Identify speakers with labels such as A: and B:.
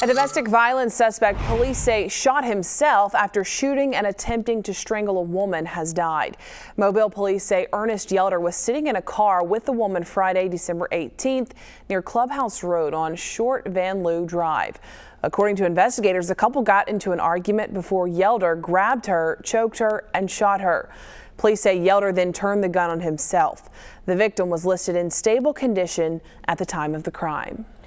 A: A domestic violence suspect police say shot himself after shooting and attempting to strangle a woman has died. Mobile police say Ernest Yelder was sitting in a car with the woman Friday, December 18th near Clubhouse Road on Short Van Loo Drive. According to investigators, the couple got into an argument before Yelder grabbed her, choked her, and shot her. Police say Yelder then turned the gun on himself. The victim was listed in stable condition at the time of the crime.